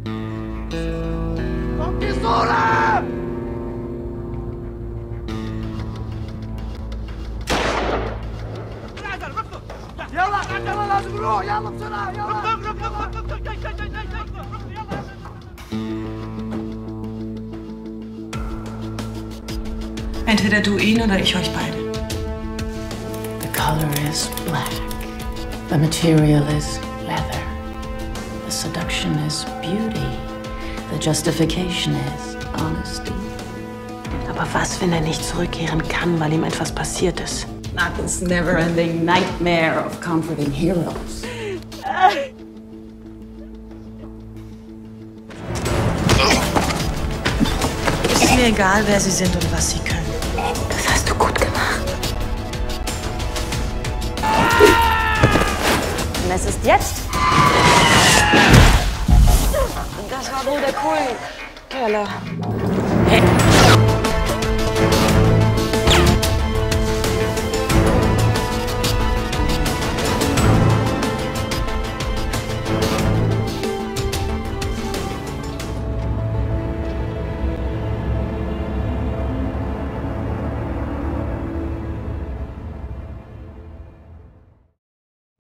Pistole! يلا يلا لازم نروح يلا بسرعة يلا Entweder du ihn oder ich euch beide. The color is black. The material is leather. The seduction is beauty. The justification is honesty. Aber was, wenn er nicht zurückkehren kann, weil ihm etwas passiert ist? Not this never-ending nightmare of comforting heroes. Ist mir egal, wer sie sind und was sie können. Das hast du gut gemacht. Und es ist jetzt. Das war wohl der Kohlenkeller. Hey.